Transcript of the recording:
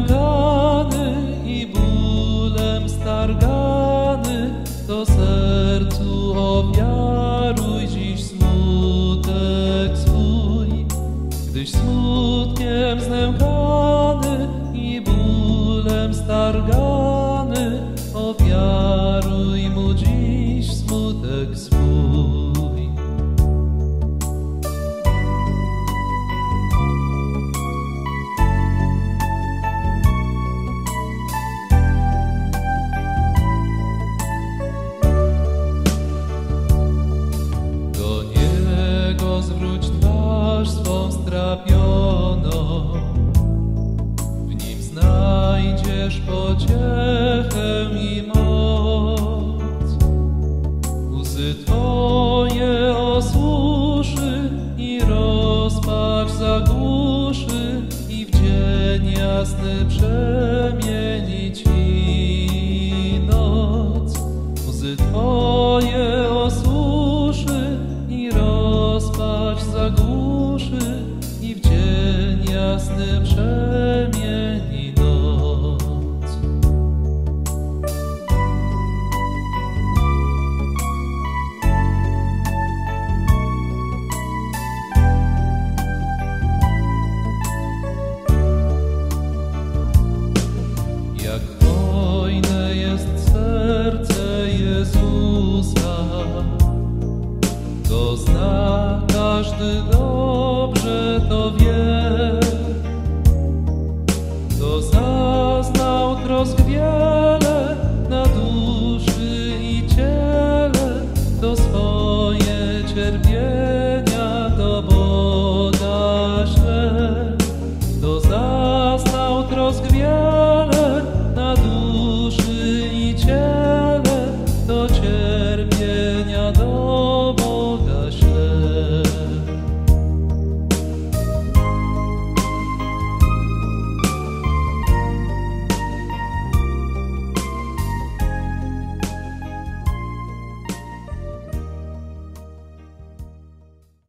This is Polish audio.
znękany i bólem stargany, to sercu ofiaruj dziś smutek swój. Gdyś smutkiem znękany i bólem stargany, ofiaruj mu dziś smutek swój. Do Niego zwróć twarz swą strapioną, w Nim znajdziesz pociechę i moc. Łzy Twoje osuszy i rozpacz zagłuszy, i w dzień jasny przemieni Ci noc. Łzy Twoje osuszy i rozpacz zagłuszy, i w dzień jasny przemieni noc. Jak hojne jest serce Jezusa, to zna każdy